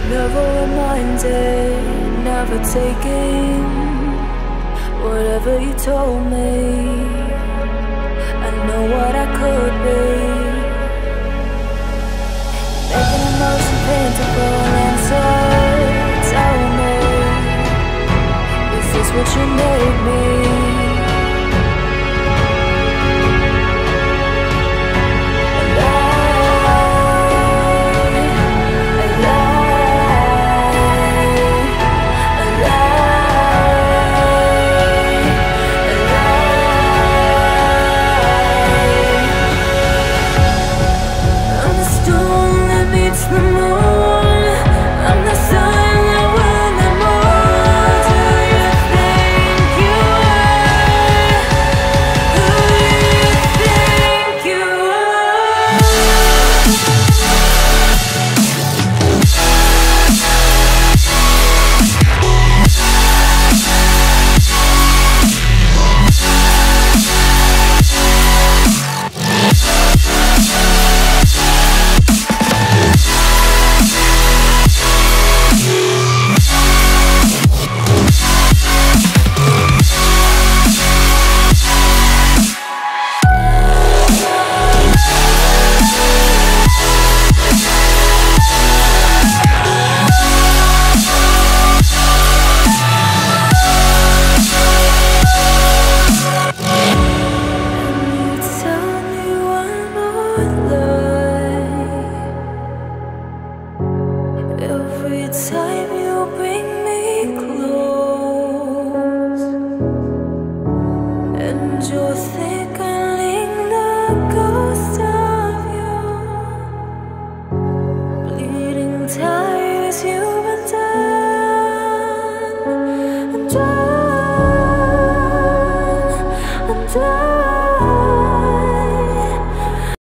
Never reminded, never taking whatever you told me. I know what I could be, making emotion paintable and so tell me, is this what you made me? Every time you bring me close, and you're thickening the ghost of you, bleeding tires you've undone, and